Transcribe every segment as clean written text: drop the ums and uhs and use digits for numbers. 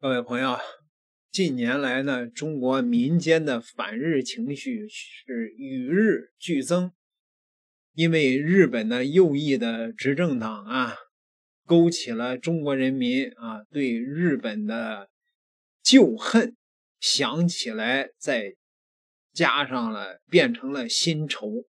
各位朋友，近年来呢，中国民间的反日情绪是与日俱增，因为日本的右翼的执政党勾起了中国人民对日本的旧恨，想起来再加上了变成了新仇。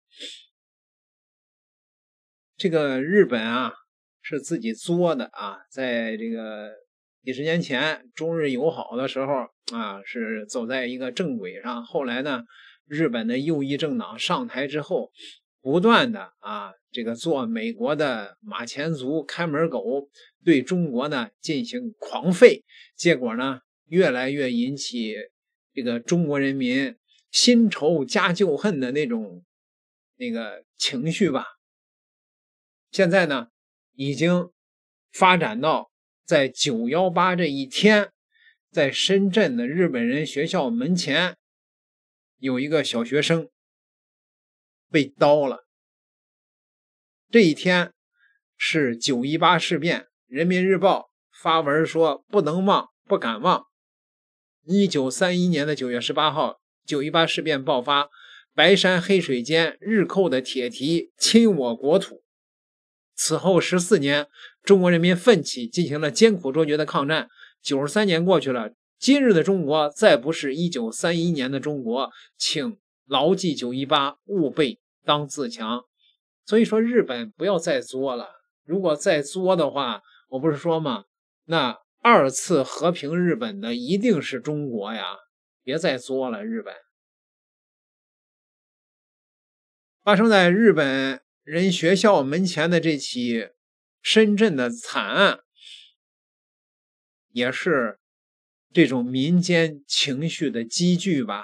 这个日本是自己作的在这个几十年前中日友好的时候是走在一个正轨上。后来呢，日本的右翼政党上台之后，不断的这个做美国的马前卒、看门狗，对中国呢进行狂吠，结果呢越来越引起这个中国人民新仇加旧恨的那个情绪吧。现在呢，已经发展到在9·18这一天，在深圳的日本人学校门前有一个小学生被刀了。这一天是9·18事变，人民日报发文说不能忘，不敢忘。1931年的9月18号，9·18事变爆发，白山黑水间，日寇的铁蹄侵我国土。此后14年，中国人民奋起，进行了艰苦卓绝的抗战。93年过去了，今日的中国再不是1931年的中国，请牢记9·18，勿背当自强。所以说日本不要再作了，如果再作的话，我不是说吗？那二次和平日本的一定是中国呀，别再作了。日本发生在日本人学校门前的这起深圳的惨案，也是这种民间情绪的积聚吧。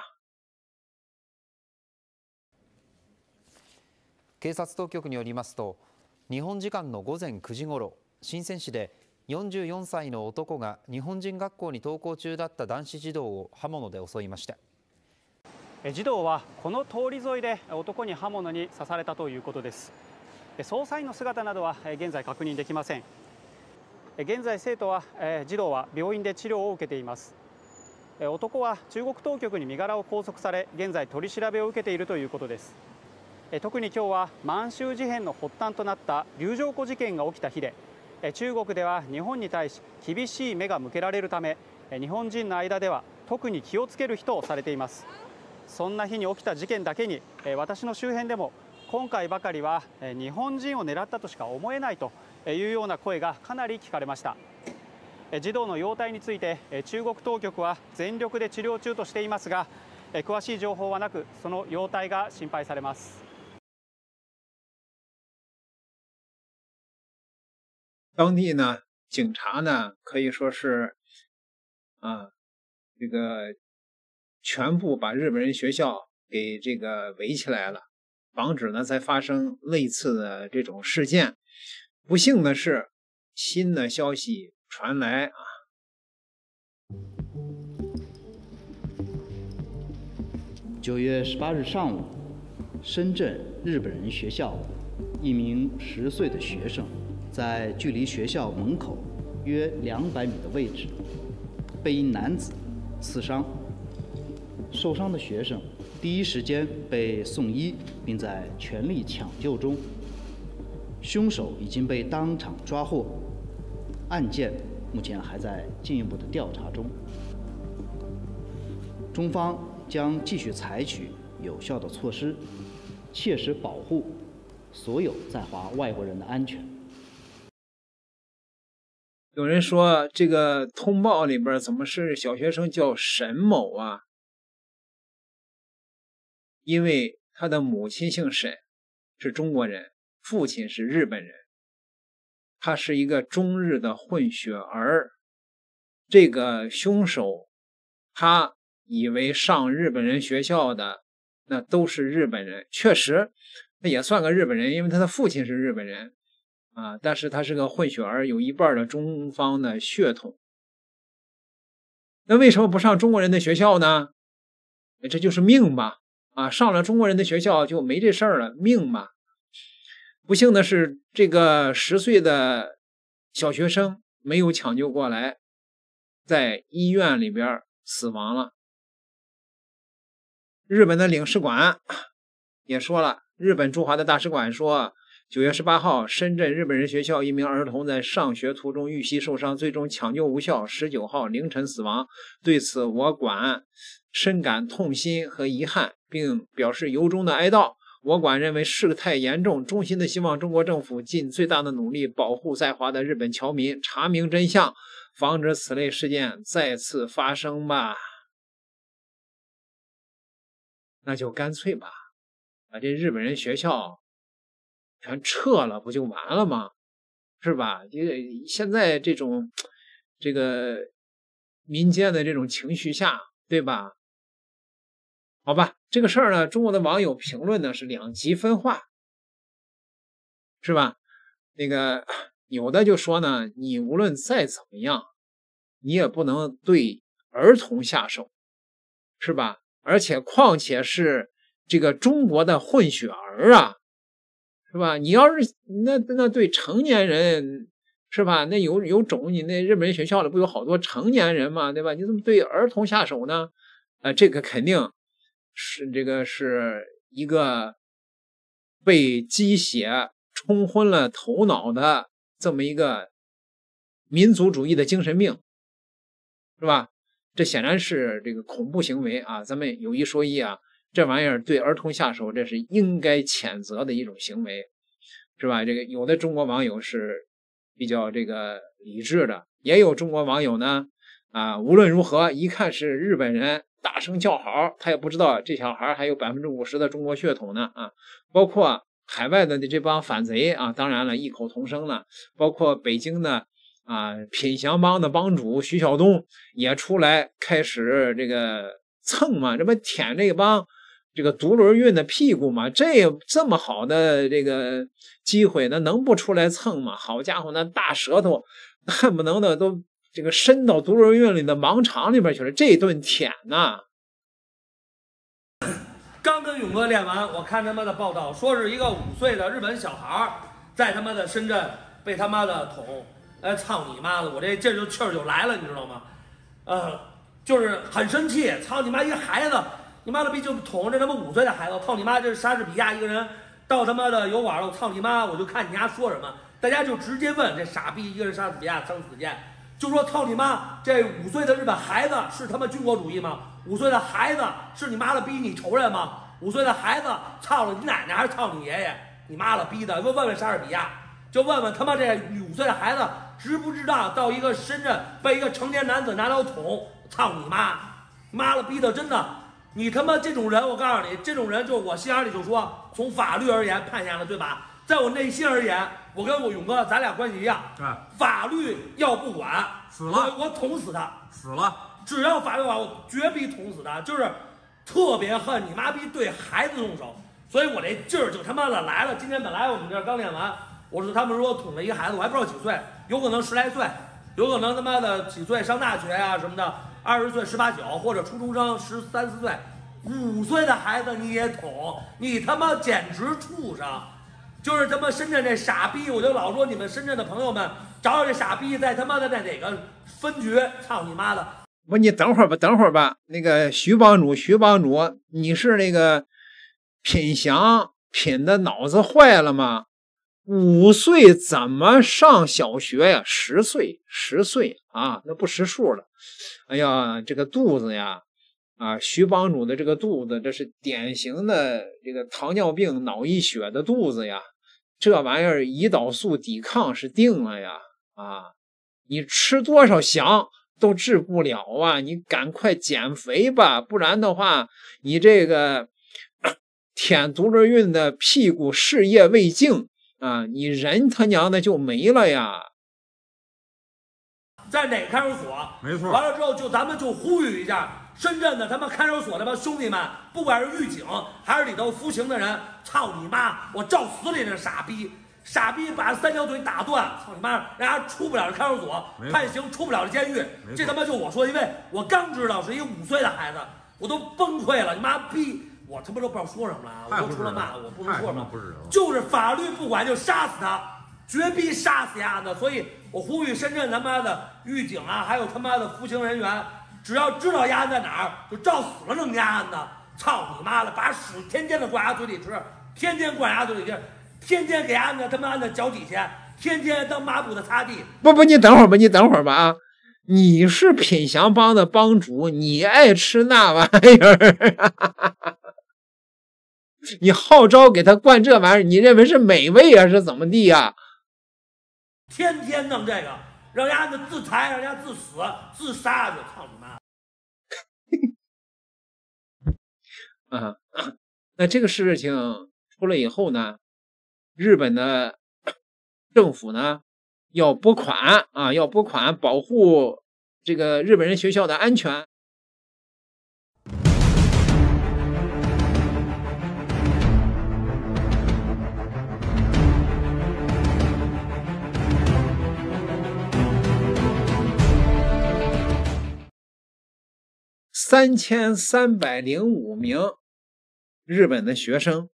警察当局によりますと、日本時間の午前9時ごろ、深セン市で44歳の男が日本人学校に登校中だった男子児童を刃物で襲いました。 児童はこの通り沿いで男に刃物に刺されたということです。捜査員の姿などは現在確認できません。現在児童は病院で治療を受けています。男は中国当局に身柄を拘束され、現在取り調べを受けているということです。特に今日は満州事変の発端となった龍城湖事件が起きた日で、中国では日本に対し厳しい目が向けられるため、日本人の間では特に気をつける日とされています。そんな日に起きた事件だけに、私の周辺でも今回ばかりは日本人を狙ったとしか思えないというような声がかなり聞かれました。児童の容体について中国当局は全力で治療中としていますが、詳しい情報はなく、その容体が心配されます。 当地呢，警察呢可以说是这个全部把日本人学校给这个围起来了，防止呢再发生类似的这种事件。不幸的是，新的消息传来 9月18日上午，深圳日本人学校一名10岁的学生，在距离学校门口约200米的位置，被一男子刺伤。受伤的学生第一时间被送医，并在全力抢救中。凶手已经被当场抓获，案件目前还在进一步的调查中。中方将继续采取有效的措施，切实保护所有在华外国人的安全。 有人说这个通报里边怎么是小学生叫沈某啊？因为他的母亲姓沈，是中国人，父亲是日本人，他是一个中日的混血儿。这个凶手他以为上日本人学校的那都是日本人，确实他也算个日本人，因为他的父亲是日本人但是他是个混血儿，有一半的中方的血统。那为什么不上中国人的学校呢？这就是命吧上了中国人的学校就没这事儿了，命嘛。不幸的是，这个10岁的小学生没有抢救过来， 在医院里边死亡了。日本的领事馆也说了，日本驻华的大使馆说，9月18号，深圳日本人学校一名儿童在上学途中遇袭受伤，最终抢救无效，19号凌晨死亡。对此，我馆深感痛心和遗憾，并表示由衷的哀悼。我馆认为事态严重，衷心的希望中国政府尽最大的努力保护在华的日本侨民，查明真相，防止此类事件再次发生吧。那就干脆吧，把这日本人学校全撤了，不就完了吗？是吧？现在这个民间的这种情绪下，对吧？好吧，这个事儿呢，中国的网友评论呢是两极分化，是吧？那个有的就说呢，你无论再怎么样，你也不能对儿童下手，是吧？而且况且是这个中国的混血儿啊，是吧？你要是那对成年人，是吧？那有种，你那日本人学校里不有好多成年人嘛，对吧？你怎么对儿童下手呢？这个肯定是是一个被鸡血冲昏了头脑的这么一个民族主义的精神病，是吧？这显然是这个恐怖行为啊！咱们有一说一啊，这玩意儿对儿童下手，这是应该谴责的一种行为，是吧？这个有的中国网友是比较这个理智的，也有中国网友呢无论如何一看是日本人，大声叫好，他也不知道这小孩还有50%的中国血统呢啊！包括海外的这帮反贼啊，当然了，异口同声了，包括北京的品祥帮的帮主徐晓东也出来开始这个蹭嘛，这不舔这帮这个独轮运的屁股嘛？这么好的这个机会，那能不出来蹭吗？好家伙，那大舌头恨不能的都这个伸到独轮运里的盲肠里边去了，这顿舔呐！ 刚跟勇哥练完，我看他妈的报道，说是一个5岁的日本小孩在他妈的深圳被他妈的捅。操你妈的！我这就气儿就来了，你知道吗？就是很生气，操你妈一个孩子，你妈的逼就捅这他妈5岁的孩子，操你妈！这是莎士比亚一个人到他妈的油管了，我操你妈！我就看你丫说什么，大家就直接问这傻逼一个人莎士比亚生死谏，就说操你妈！这5岁的日本孩子是他妈军国主义吗？5岁的孩子是你妈的逼你仇人吗？5岁的孩子操了你奶奶还是操你爷爷？你妈了逼的！问问莎士比亚，就问问他妈这5岁的孩子。知不知道到一个深圳被一个成年男子拿刀捅，操你妈！妈了逼的，真的，你他妈这种人，我告诉你，这种人就我心眼里就说，从法律而言判下了，对吧？在我内心而言，我跟我勇哥咱俩关系一样，法律要不管死了，我捅死他，死了，只要法律管，我绝逼捅死他，就是特别恨你妈逼对孩子动手，所以我这劲儿就他妈的来了。今天本来我们这刚练完。我说他们说捅了一个孩子，我还不知道几岁，有可能10来岁，有可能他妈的几岁上大学呀什么的，20岁18、19或者初中生13、14岁，5岁的孩子你也捅，你他妈简直畜生！就是他妈深圳这傻逼，我就老说你们深圳的朋友们找这傻逼在他妈的哪个分局，操你妈的！ 不，你等会儿吧，那个徐帮主，你是那个品祥品的脑子坏了吗？5岁怎么上小学呀？10岁啊，那不识数了。哎呀，这个肚子呀，徐帮主的这个肚子，这是典型的这个糖尿病脑溢血的肚子呀。这玩意儿胰岛素抵抗是定了呀，你吃多少翔都治不了啊！你赶快减肥吧，不然的话，你这个舔独轮运的屁股事业未竟。你人他娘的就没了呀！ 在哪个看守所？ 没错。 完了之后，咱们就呼吁一下深圳的他们看守所他妈兄弟们，不管是狱警还是里头服刑的人，操你妈！我照死你这傻逼！傻逼把3条腿打断，操你妈！人家出不了这看守所，判刑出不了这监狱。这他妈就我说，因为我刚知道是一个5岁的孩子，我都崩溃了！你妈逼！我他妈都不知道说什么了，我都除了骂，我不能说什么，就是法律不管就杀死他， 绝逼杀死丫的。所以我呼吁深圳他妈的狱警啊，还有他妈的服刑人员，只要知道丫在哪儿，就照死了弄丫的。操你妈的，把屎天天的灌丫嘴里吃，天天灌丫嘴里吃，天天给丫的他妈的脚底下，天天当抹布的擦地。 不，你等会儿吧，你等会儿吧啊！你是品祥帮的帮主，你爱吃那玩意儿，你号召给他灌这玩意儿，你认为是美味啊，是怎么地啊？ 天天弄这个，让丫的自裁，让丫自死自杀去，操你妈！ 啊，那这个事情出了以后呢，日本的政府呢要拨款啊，要拨款保护这个日本人学校的安全。3305名日本的学生，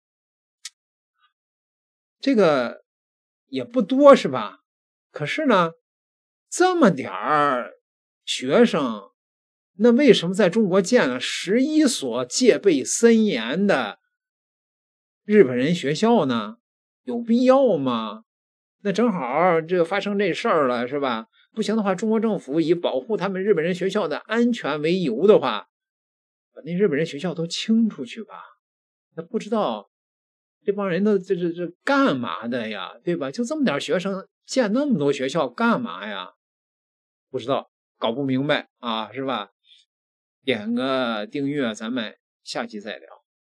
这个也不多是吧？可是呢，这么点儿学生，那为什么在中国建了11所戒备森严的日本人学校呢？有必要吗？那正好这个发生这事儿了，是吧？不行的话，中国政府以保护他们日本人学校的安全为由的话，把那日本人学校都清出去吧。那不知道这帮人都这干嘛的呀？对吧？就这么点学生建那么多学校干嘛呀？不知道，搞不明白啊，是吧？点个订阅，咱们下期再聊。